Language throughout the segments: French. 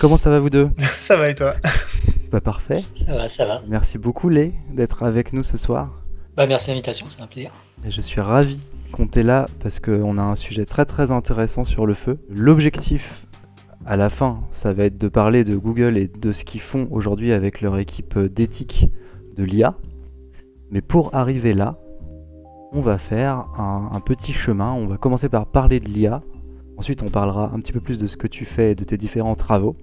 Comment ça va vous deux? Ça va et toi? Bah parfait. Ça va, ça va. Merci beaucoup Lé d'être avec nous ce soir. Bah merci de l'invitation, c'est un plaisir. Et je suis ravi qu'on t'ait là parce qu'on a un sujet très très intéressant sur le feu. L'objectif à la fin, ça va être de parler de Google et de ce qu'ils font aujourd'hui avec leur équipe d'éthique de l'IA. Mais pour arriver là, on va faire un petit chemin. On va commencer par parler de l'IA. Ensuite, on parlera un petit peu plus de ce que tu fais et de tes différents travaux.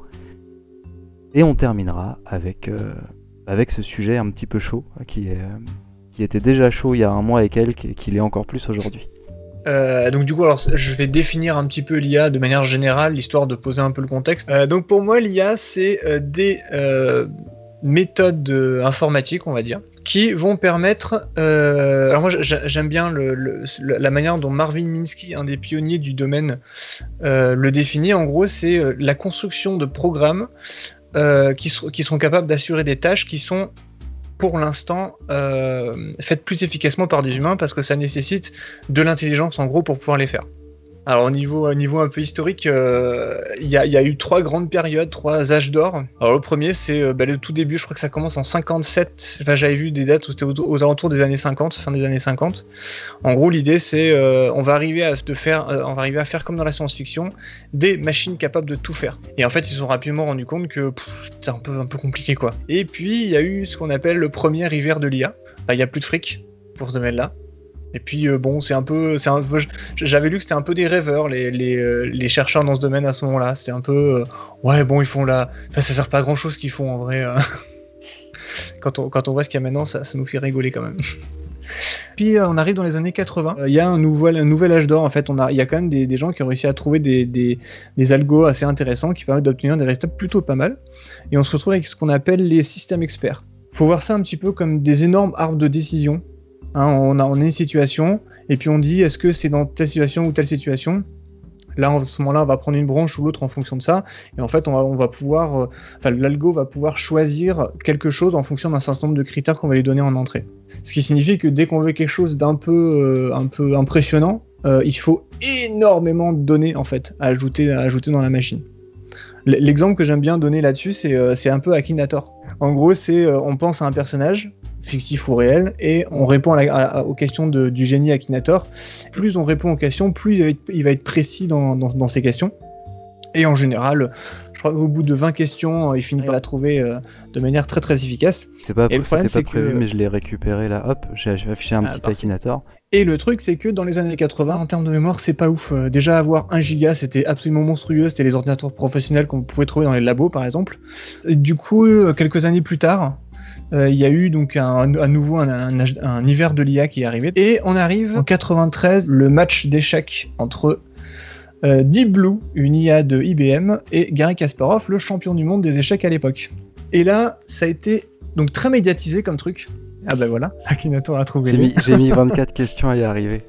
Et on terminera avec ce sujet un petit peu chaud, qui était déjà chaud il y a un mois et quelques, et qui l'est encore plus aujourd'hui. Donc du coup, alors, je vais définir un petit peu l'IA de manière générale, histoire de poser un peu le contexte. Donc pour moi, l'IA, c'est des méthodes informatiques, on va dire, qui vont permettre... alors moi, j'aime bien la manière dont Marvin Minsky, un des pionniers du domaine, le définit. En gros, c'est la construction de programmes qui sont capables d'assurer des tâches qui sont pour l'instant faites plus efficacement par des humains parce que ça nécessite de l'intelligence en gros pour pouvoir les faire. Alors au niveau un peu historique, il y a eu trois grandes périodes, trois âges d'or. Alors le premier c'est le tout début, je crois que ça commence en 57, enfin j'avais vu des dates où c'était aux alentours des années 50, fin des années 50. En gros l'idée c'est on va arriver à faire comme dans la science-fiction, des machines capables de tout faire. Et en fait ils se sont rapidement rendus compte que c'est un peu compliqué quoi. Et puis il y a eu ce qu'on appelle le premier hiver de l'IA. Il y a plus de fric pour ce domaine-là. Et puis bon, j'avais lu que c'était un peu des rêveurs les chercheurs dans ce domaine à ce moment-là. C'était un peu ouais bon ils font là, enfin ça sert pas à grand chose ce qu'ils font en vrai. Quand on voit ce qu'il y a maintenant, ça nous fait rigoler quand même. Puis on arrive dans les années 80. Il y a un nouvel âge d'or en fait. Il y a quand même des gens qui ont réussi à trouver des algos assez intéressants qui permettent d'obtenir des résultats plutôt pas mal. Et on se retrouve avec ce qu'on appelle les systèmes experts. Faut voir ça un petit peu comme des énormes arbres de décision. On a une situation, et puis on dit est-ce que c'est dans telle situation ou telle situation. Là, en ce moment-là, on va prendre une branche ou l'autre en fonction de ça, et en fait, on va pouvoir, l'algo va pouvoir choisir quelque chose en fonction d'un certain nombre de critères qu'on va lui donner en entrée. Ce qui signifie que dès qu'on veut quelque chose d'un peu impressionnant, il faut énormément de données en fait à ajouter dans la machine. L'exemple que j'aime bien donner là-dessus, c'est un peu Akinator. En gros, on pense à un personnage fictif ou réel, et on répond aux questions du génie Akinator. Plus on répond aux questions, plus il va être précis dans ses questions. Et en général, je crois qu'au bout de 20 questions, il finit par la trouver de manière très très efficace. C'était pas prévu, mais je l'ai récupéré là, hop, j'ai affiché un petit Akinator. Et le truc, c'est que dans les années 80, en termes de mémoire, c'est pas ouf. Déjà, avoir 1 giga, c'était absolument monstrueux. C'était les ordinateurs professionnels qu'on pouvait trouver dans les labos, par exemple. Et du coup, quelques années plus tard, il y a eu donc à nouveau un hiver de l'IA qui est arrivé. Et on arrive en 93, le match d'échecs entre Deep Blue, une IA de IBM, et Garry Kasparov, le champion du monde des échecs à l'époque. Et là, ça a été donc très médiatisé comme truc. Ah bah voilà, Akinator a trouvé. J'ai mis 24 questions à y arriver.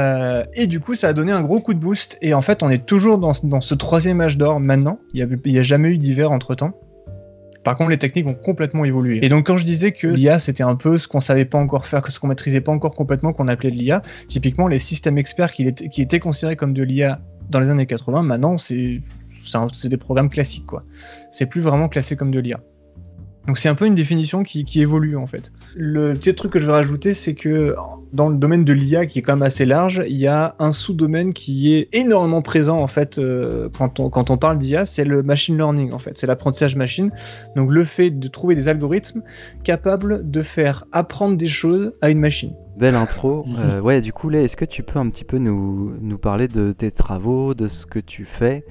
Et du coup, ça a donné un gros coup de boost. Et en fait, on est toujours dans ce troisième âge d'or maintenant. Il y a jamais eu d'hiver entre-temps. Par contre, les techniques ont complètement évolué. Et donc, quand je disais que l'IA, c'était un peu ce qu'on savait pas encore faire, que ce qu'on maîtrisait pas encore complètement, qu'on appelait de l'IA, typiquement, les systèmes experts qui étaient considérés comme de l'IA dans les années 80, maintenant, c'est des programmes classiques, quoi. C'est plus vraiment classé comme de l'IA. Donc c'est un peu une définition qui évolue en fait. Le petit truc que je vais rajouter, c'est que dans le domaine de l'IA, qui est quand même assez large, il y a un sous-domaine qui est énormément présent en fait quand on parle d'IA, c'est le machine learning en fait, c'est l'apprentissage machine. Donc le fait de trouver des algorithmes capables de faire apprendre des choses à une machine. Belle intro. Ouais, du coup, est-ce que tu peux un petit peu nous parler de tes travaux, de ce que tu fais?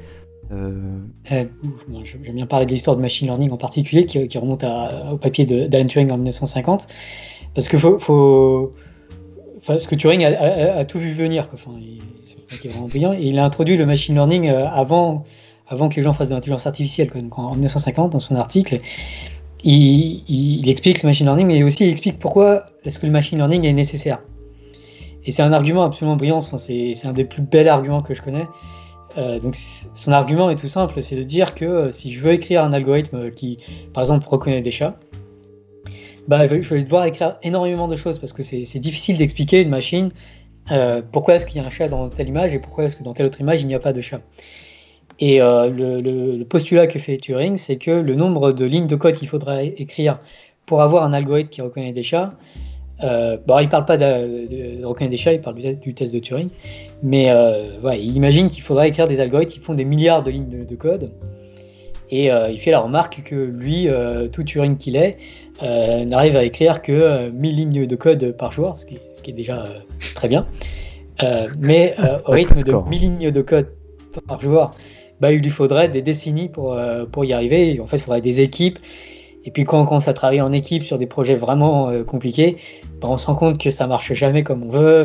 J'aime bien parler de l'histoire de machine learning en particulier, qui remonte au papier d'Alan Turing en 1950, parce que parce que Turing a tout vu venir, quoi. Enfin, c'est vraiment brillant, et il a introduit le machine learning avant que les gens fassent de l'intelligence artificielle, quoi. Donc en 1950, dans son article, il explique le machine learning, mais aussi il explique pourquoi est-ce que le machine learning est nécessaire. Et c'est un argument absolument brillant, c'est un des plus bels arguments que je connais. Donc son argument est tout simple, c'est de dire que si je veux écrire un algorithme qui, par exemple, reconnaît des chats, je vais devoir écrire énormément de choses parce que c'est difficile d'expliquer à une machine pourquoi est-ce qu'il y a un chat dans telle image et pourquoi est-ce que dans telle autre image il n'y a pas de chat. Et le postulat que fait Turing, c'est que le nombre de lignes de code qu'il faudra écrire pour avoir un algorithme qui reconnaît des chats, il ne parle pas de reconnaître des chats, il parle du test de Turing, mais il imagine qu'il faudra écrire des algorithmes qui font des milliards de lignes de code. Et il fait la remarque que lui, tout Turing qu'il est, n'arrive à écrire que 1000 lignes de code par jour, ce qui est déjà très bien. Mais au rythme de 1000 lignes de code par jour, il lui faudrait des décennies pour y arriver. En fait, il faudrait des équipes. Et puis quand on commence à travailler en équipe sur des projets vraiment compliqués, on se rend compte que ça marche jamais comme on veut.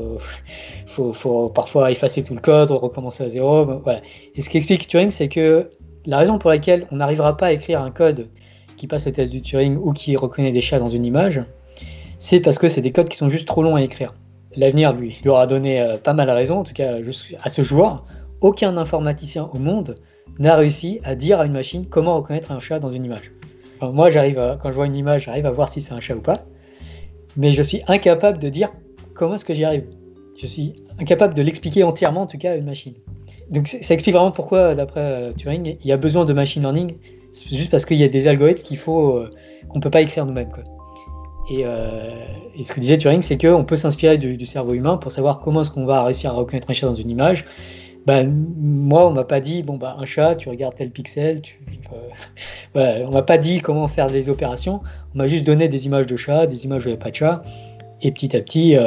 Faut parfois effacer tout le code, recommencer à zéro. Voilà. Et ce qu'explique Turing, c'est que la raison pour laquelle on n'arrivera pas à écrire un code qui passe le test du Turing ou qui reconnaît des chats dans une image, c'est parce que c'est des codes qui sont juste trop longs à écrire. L'avenir, lui aura donné pas mal raison, en tout cas jusqu'à ce jour. Aucun informaticien au monde n'a réussi à dire à une machine comment reconnaître un chat dans une image. Enfin, moi, quand je vois une image, j'arrive à voir si c'est un chat ou pas, mais je suis incapable de dire comment est-ce que j'y arrive. Je suis incapable de l'expliquer entièrement, en tout cas, à une machine. Donc ça explique vraiment pourquoi, d'après Turing, il y a besoin de machine learning. C'est juste parce qu'il y a des algorithmes qu'on ne peut pas écrire nous-mêmes, quoi. Et ce que disait Turing, c'est qu'on peut s'inspirer du cerveau humain pour savoir comment est-ce qu'on va réussir à reconnaître un chat dans une image. Moi, on m'a pas dit, un chat, tu regardes tel pixel, on m'a pas dit comment faire des opérations, on m'a juste donné des images de chats, des images où il n'y a pas de chat, et petit à petit,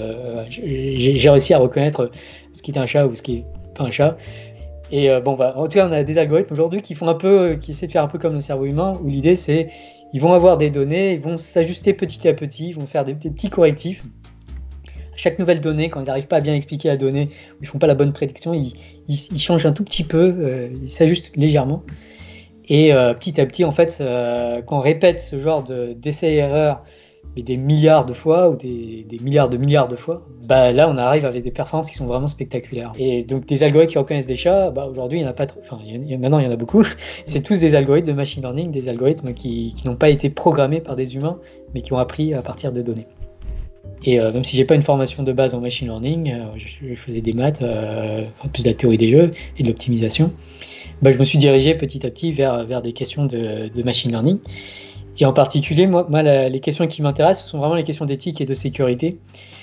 j'ai réussi à reconnaître ce qui est un chat ou ce qui est pas un chat. Et en tout cas, on a des algorithmes aujourd'hui qui essaient de faire un peu comme le cerveau humain, où l'idée c'est, ils vont avoir des données, ils vont s'ajuster petit à petit, ils vont faire des petits correctifs. Chaque nouvelle donnée, quand ils n'arrivent pas à bien expliquer la donnée, ou ils font pas la bonne prédiction, ils changent un tout petit peu, ils s'ajustent légèrement. Et petit à petit, en fait, quand on répète ce genre d'essais-erreurs, mais des milliards de fois ou des milliards de fois, là on arrive avec des performances qui sont vraiment spectaculaires. Et donc des algorithmes qui reconnaissent des chats, aujourd'hui il n'y en a pas trop, maintenant il y en a beaucoup. C'est tous des algorithmes de machine learning, des algorithmes qui n'ont pas été programmés par des humains, mais qui ont appris à partir de données. Et même si j'ai pas une formation de base en machine learning, je faisais des maths, en plus de la théorie des jeux et de l'optimisation, je me suis dirigé petit à petit vers des questions de machine learning. Et en particulier, moi les questions qui m'intéressent, ce sont vraiment les questions d'éthique et de sécurité.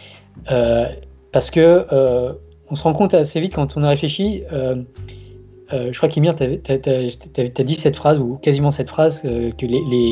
Parce que on se rend compte assez vite quand on a réfléchi, je crois qu'Emir, t'as dit cette phrase, ou quasiment cette phrase, que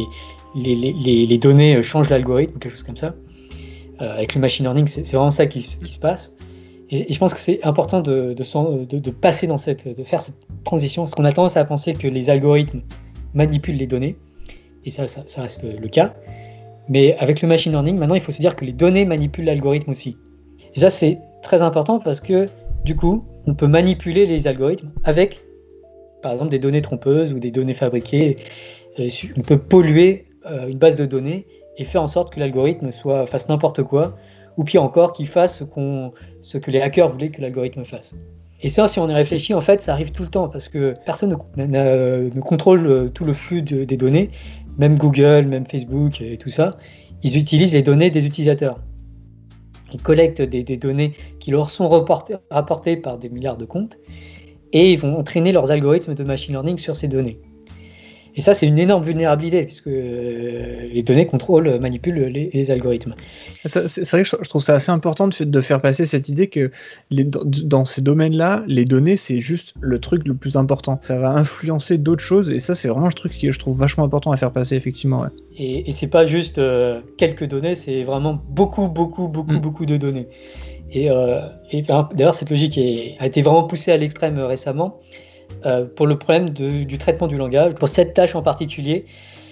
les données changent l'algorithme, ou quelque chose comme ça. Avec le machine learning, c'est vraiment ça qui se passe. Et je pense que c'est important de passer de faire cette transition, parce qu'on a tendance à penser que les algorithmes manipulent les données, et ça reste le cas. Mais avec le machine learning, maintenant, il faut se dire que les données manipulent l'algorithme aussi. Et ça, c'est très important parce que, du coup, on peut manipuler les algorithmes avec, par exemple, des données trompeuses ou des données fabriquées. On peut polluer une base de données et faire en sorte que l'algorithme fasse n'importe quoi, ou pire encore, qu'il fasse ce que les hackers voulaient que l'algorithme fasse. Et ça, si on y réfléchit, en fait, ça arrive tout le temps, parce que personne ne contrôle tout le flux des données, même Google, même Facebook et tout ça, ils utilisent les données des utilisateurs. Ils collectent des données qui leur sont rapportées par des milliards de comptes, et ils vont entraîner leurs algorithmes de machine learning sur ces données. Et ça, c'est une énorme vulnérabilité, puisque les données manipulent les algorithmes. C'est vrai que je trouve ça assez important de faire passer cette idée que dans ces domaines-là, les données, c'est juste le truc le plus important. Ça va influencer d'autres choses, et ça, c'est vraiment le truc que je trouve vachement important à faire passer, effectivement. Ouais. Et c'est pas juste quelques données, c'est vraiment beaucoup de données. Et d'ailleurs, cette logique a été vraiment poussée à l'extrême récemment. Pour le problème du traitement du langage, pour cette tâche en particulier,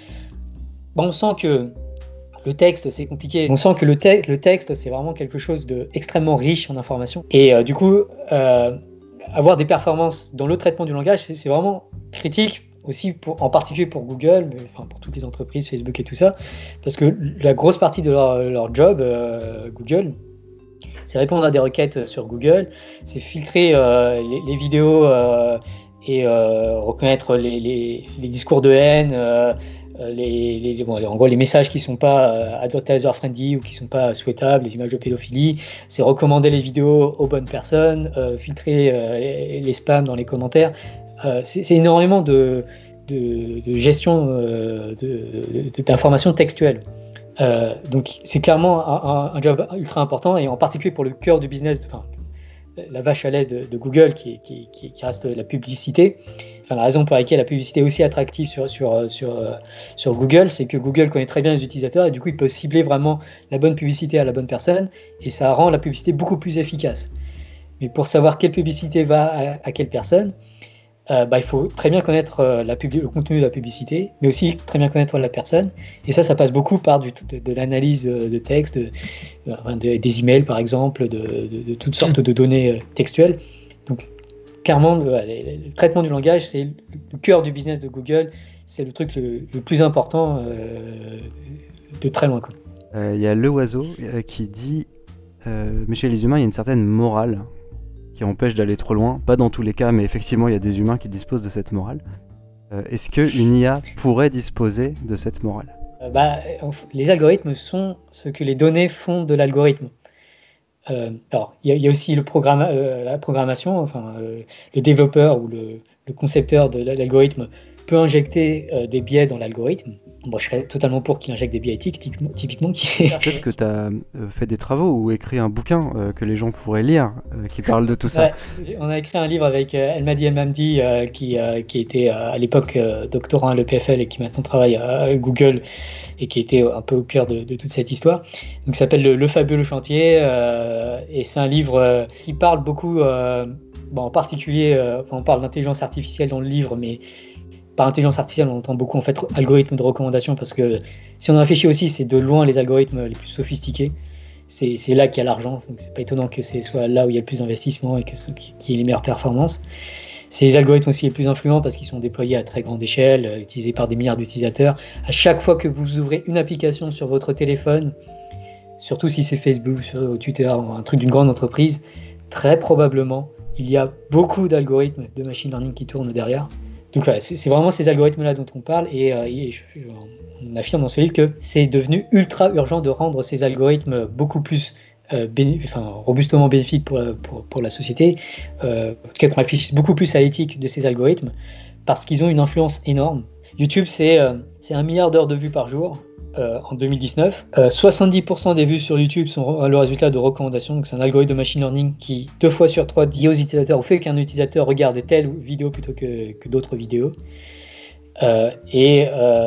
on sent que le texte c'est compliqué, on sent que le texte c'est vraiment quelque chose d'extrêmement riche en informations, et du coup avoir des performances dans le traitement du langage c'est vraiment critique aussi, en particulier pour Google, mais pour toutes les entreprises, Facebook et tout ça, parce que la grosse partie de leur job, Google, c'est répondre à des requêtes sur Google, c'est filtrer les vidéos et reconnaître les discours de haine, en gros les messages qui ne sont pas advertiser friendly ou qui ne sont pas souhaitables, les images de pédophilie, c'est recommander les vidéos aux bonnes personnes, filtrer les spams dans les commentaires. c'est énormément de gestion d'informations textuelles. Donc c'est clairement un job ultra important, et en particulier pour le cœur du business, la vache à lait de Google qui reste la publicité. Enfin, la raison pour laquelle la publicité est aussi attractive sur Google, c'est que Google connaît très bien les utilisateurs, et du coup il peut cibler vraiment la bonne publicité à la bonne personne, et ça rend la publicité beaucoup plus efficace. Mais pour savoir quelle publicité va à quelle personne, il faut très bien connaître le contenu de la publicité, mais aussi très bien connaître la personne. Et ça passe beaucoup par de l'analyse de texte, des emails par exemple, de toutes sortes de données textuelles. Donc clairement, le traitement du langage, c'est le cœur du business de Google. C'est le truc le plus important de très loin. Il y a Le Oiseau qui dit mais chez les humains, il y a une certaine morale qui empêche d'aller trop loin. Pas dans tous les cas, mais effectivement, il y a des humains qui disposent de cette morale. Est-ce qu'une IA pourrait disposer de cette morale ? Les algorithmes sont ce que les données font de l'algorithme. Alors, il y a aussi la programmation, le développeur ou le concepteur de l'algorithme peut injecter des biais dans l'algorithme. Bon, je serais totalement pour qu'il injecte des biais éthiques, typiquement. Peut-être que tu as fait des travaux ou écrit un bouquin que les gens pourraient lire, qui parle de tout ça. Ouais, on a écrit un livre avec Elmadi El-Mamdi, qui était à l'époque doctorant à l'EPFL et qui maintenant travaille à Google, et qui était un peu au cœur de toute cette histoire. Donc, ça s'appelle Le fabuleux chantier, et c'est un livre qui parle beaucoup, en particulier, on parle d'intelligence artificielle dans le livre, mais par intelligence artificielle, on entend beaucoup en fait algorithmes de recommandation, parce que si on réfléchit aussi, c'est de loin les algorithmes les plus sophistiqués. C'est là qu'il y a l'argent, donc c'est pas étonnant que ce soit là où il y a le plus d'investissement et qu'il y ait les meilleures performances. C'est les algorithmes aussi les plus influents parce qu'ils sont déployés à très grande échelle, utilisés par des milliards d'utilisateurs. À chaque fois que vous ouvrez une application sur votre téléphone, surtout si c'est Facebook, sur Twitter, un truc d'une grande entreprise, très probablement, il y a beaucoup d'algorithmes de machine learning qui tournent derrière. Donc voilà, c'est vraiment ces algorithmes-là dont on parle, et on affirme dans ce livre que c'est devenu ultra urgent de rendre ces algorithmes beaucoup plus robustement bénéfiques pour la société, en tout cas qu'on réfléchisse beaucoup plus à l'éthique de ces algorithmes, parce qu'ils ont une influence énorme. YouTube, c'est 1 milliard d'heures de vues par jour en 2019. 70% des vues sur YouTube sont le résultat de recommandations. Donc c'est un algorithme de machine learning qui, 2 fois sur 3, dit aux utilisateurs, ou fait qu'un utilisateur regarde telle vidéo plutôt que d'autres vidéos. Il y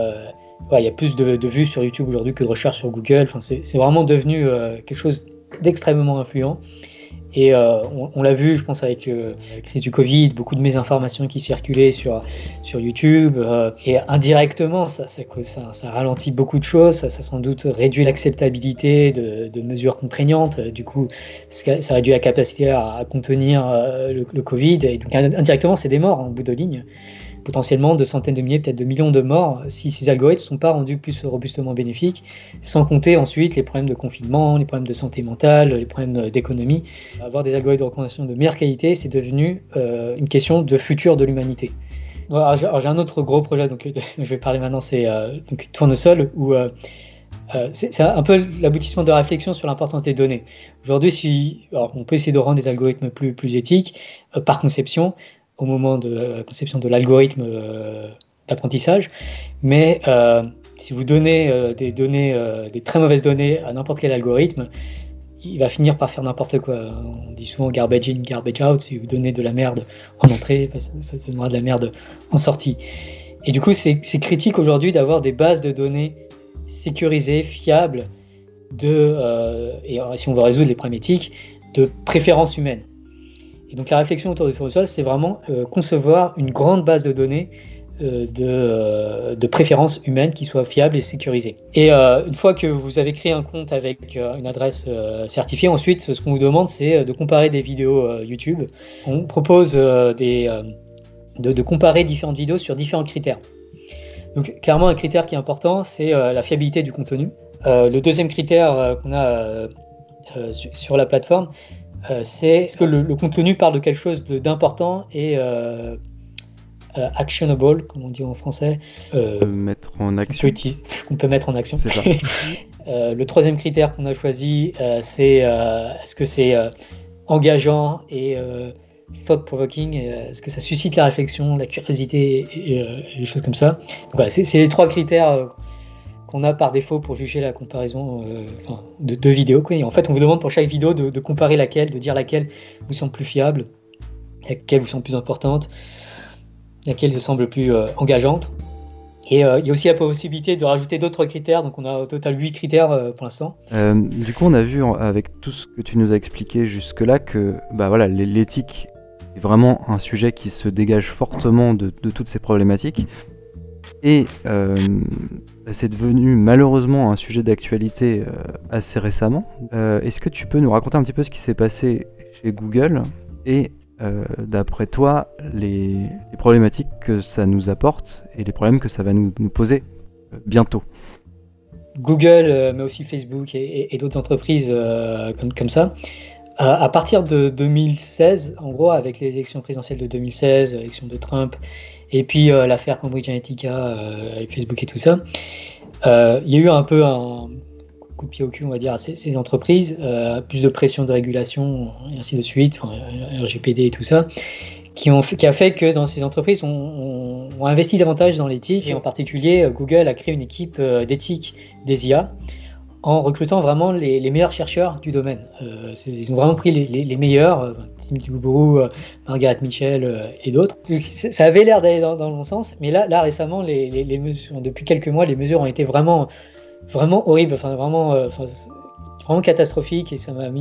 a plus de vues sur YouTube aujourd'hui que de recherches sur Google. Enfin, c'est vraiment devenu quelque chose d'extrêmement influent. Et on l'a vu, je pense, avec la crise du Covid, beaucoup de mésinformations qui circulaient sur YouTube, et indirectement, ça ralentit beaucoup de choses, ça sans doute réduit l'acceptabilité de mesures contraignantes, du coup, ça réduit la capacité à contenir le Covid, et donc indirectement, c'est des morts en bout de ligne. Potentiellement de centaines de milliers, peut-être de millions de morts, si ces algorithmes ne sont pas rendus plus robustement bénéfiques, sans compter ensuite les problèmes de confinement, les problèmes de santé mentale, les problèmes d'économie. Avoir des algorithmes de recommandation de meilleure qualité, c'est devenu une question de futur de l'humanité. Alors, j'ai un autre gros projet, donc je vais parler maintenant, c'est Tournesol, où c'est un peu l'aboutissement de réflexion sur l'importance des données. Aujourd'hui, on peut essayer de rendre des algorithmes plus éthiques, par conception, au moment de la conception de l'algorithme d'apprentissage, mais si vous donnez des très mauvaises données à n'importe quel algorithme, il va finir par faire n'importe quoi. On dit souvent garbage in, garbage out. Si vous donnez de la merde en entrée, ça donnera de la merde en sortie. Et du coup, c'est critique aujourd'hui d'avoir des bases de données sécurisées, fiables, et si on veut résoudre les problèmes éthiques, de préférence humaine. Et donc la réflexion autour de Tournesol, c'est vraiment concevoir une grande base de données de préférence humaine qui soit fiable et sécurisée. Et une fois que vous avez créé un compte avec une adresse certifiée, ensuite ce qu'on vous demande, c'est de comparer des vidéos YouTube. On propose de comparer différentes vidéos sur différents critères. Donc clairement, un critère qui est important, c'est la fiabilité du contenu. Le deuxième critère qu'on a sur la plateforme, c'est est-ce que le contenu parle de quelque chose d'important et actionable, comme on dit en français. Mettre en action. Qu'on peut mettre en action. C'est ça. Le troisième critère qu'on a choisi, c'est est-ce que c'est engageant et thought-provoking, est-ce que ça suscite la réflexion, la curiosité et des choses comme ça. Donc, voilà, c'est les 3 critères qu'on a par défaut pour juger la comparaison de 2 vidéos, quoi. Et en fait, on vous demande pour chaque vidéo de comparer laquelle, de dire laquelle vous semble plus fiable, laquelle vous semble plus importante, laquelle vous semble plus engageante. Et il y a aussi la possibilité de rajouter d'autres critères, donc on a au total 8 critères pour l'instant. Du coup, on a vu avec tout ce que tu nous as expliqué jusque-là que l'éthique est vraiment un sujet qui se dégage fortement de toutes ces problématiques. Et c'est devenu malheureusement un sujet d'actualité assez récemment. Est-ce que tu peux nous raconter un petit peu ce qui s'est passé chez Google et d'après toi, les problématiques que ça nous apporte et les problèmes que ça va nous poser bientôt? Google, mais aussi Facebook et d'autres entreprises comme ça. À partir de 2016, en gros, avec les élections présidentielles de 2016, l'élection de Trump, et puis l'affaire Cambridge Analytica avec Facebook et tout ça, il y a eu un peu un coup de pied au cul, on va dire, à ces entreprises, plus de pression de régulation, et ainsi de suite, RGPD et tout ça, qui a fait que dans ces entreprises, on investi davantage dans l'éthique, et en particulier, Google a créé une équipe d'éthique des IA, en recrutant vraiment les meilleurs chercheurs du domaine. Ils ont vraiment pris les meilleurs, Tim Dubourg, Margaret Mitchell et d'autres. Ça avait l'air d'aller dans le bon sens, mais là récemment, les mesures, depuis quelques mois, les mesures ont été vraiment horribles, vraiment catastrophiques, et ça m'a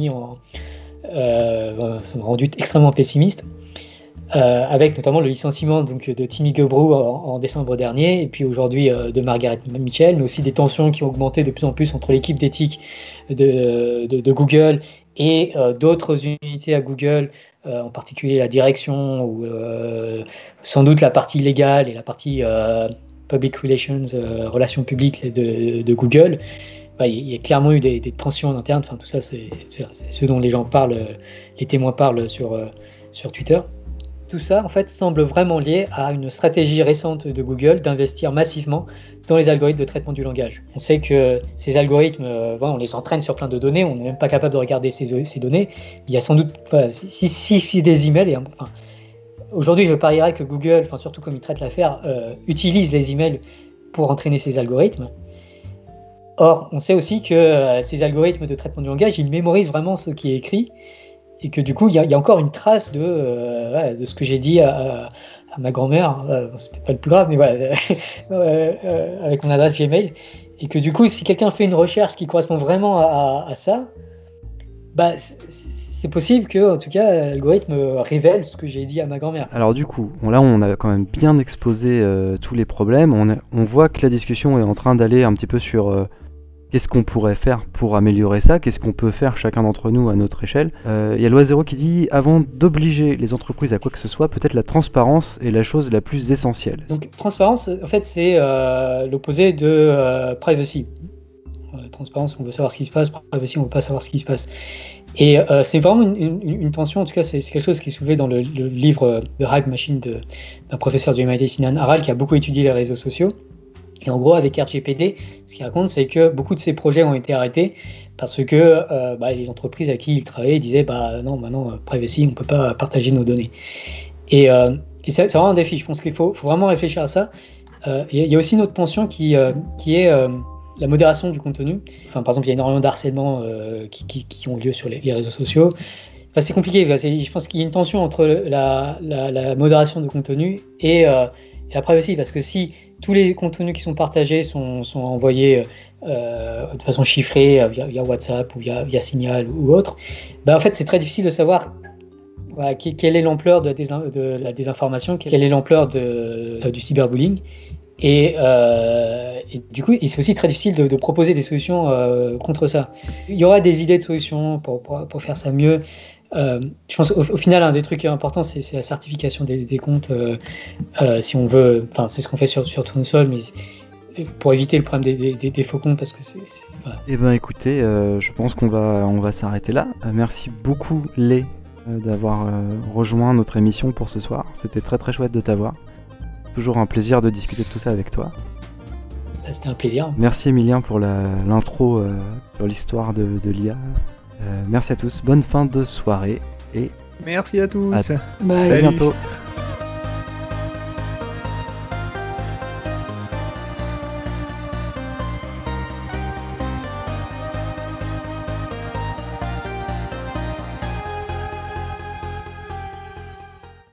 rendu extrêmement pessimiste. Avec notamment le licenciement de Timmy Gebru en décembre dernier, et puis aujourd'hui de Margaret Mitchell, mais aussi des tensions qui ont augmenté de plus en plus entre l'équipe d'éthique de Google et d'autres unités à Google, en particulier la direction, ou sans doute la partie légale et la partie public relations, relations publiques de Google. Il y a clairement eu des tensions en interne. Tout ça, c'est ce dont les gens parlent, les témoins parlent sur Twitter. Tout ça, en fait, semble vraiment lié à une stratégie récente de Google d'investir massivement dans les algorithmes de traitement du langage. On sait que ces algorithmes, on les entraîne sur plein de données, on n'est même pas capable de regarder ces données. Il y a sans doute, si des emails, aujourd'hui je parierais que Google, surtout comme il traite l'affaire, utilise les emails pour entraîner ces algorithmes. Or, on sait aussi que ces algorithmes de traitement du langage, ils mémorisent vraiment ce qui est écrit, et que du coup, il y a encore une trace de ce que j'ai dit à ma grand-mère, c'est peut-être pas le plus grave, mais voilà, avec mon adresse Gmail, et que du coup, si quelqu'un fait une recherche qui correspond vraiment à ça, c'est possible que, en tout cas, l'algorithme révèle ce que j'ai dit à ma grand-mère. Alors du coup, là on a quand même bien exposé tous les problèmes, on voit que la discussion est en train d'aller un petit peu sur qu'est-ce qu'on pourrait faire pour améliorer ça, qu'est-ce qu'on peut faire chacun d'entre nous à notre échelle. Il y a Loisero qui dit « Avant d'obliger les entreprises à quoi que ce soit, peut-être la transparence est la chose la plus essentielle. » Donc transparence, en fait, c'est l'opposé de privacy. Transparence, on veut savoir ce qui se passe, privacy, on veut pas savoir ce qui se passe. Et c'est vraiment une tension, en tout cas c'est quelque chose qui est soulevé dans le livre The Hype Machine d'un professeur du MIT, Sinan Aral, qui a beaucoup étudié les réseaux sociaux. Et en gros, avec RGPD, ce qu'il raconte, c'est que beaucoup de ces projets ont été arrêtés parce que les entreprises à qui ils travaillaient disaient non, maintenant, privacy, on ne peut pas partager nos données. Et c'est vraiment un défi. Je pense qu'il faut vraiment réfléchir à ça. Il y a aussi une autre tension qui est la modération du contenu. Par exemple, il y a énormément d'harcèlements qui ont lieu sur les réseaux sociaux. C'est compliqué. Je pense qu'il y a une tension entre la modération de contenu et la privacy, parce que si tous les contenus qui sont partagés sont envoyés de façon chiffrée via WhatsApp ou via Signal ou autre, en fait c'est très difficile de savoir quelle est l'ampleur de la désinformation, quelle est l'ampleur du cyberbullying. Et du coup, c'est aussi très difficile de proposer des solutions contre ça. Il y aura des idées de solutions pour faire ça mieux. Je pense au final, un des trucs importants, c'est la certification des comptes. Si on veut, c'est ce qu'on fait sur Tournesol, mais pour éviter le problème des faux comptes, parce que voilà. Eh ben, écoutez, je pense qu'on va s'arrêter là. Merci beaucoup, Lé, d'avoir rejoint notre émission pour ce soir. C'était très très chouette de t'avoir. Toujours un plaisir de discuter de tout ça avec toi. C'était un plaisir. Merci Emilien pour l'intro sur l'histoire de l'IA. Merci à tous, bonne fin de soirée et Merci à tous. À Bye. très Salut. bientôt.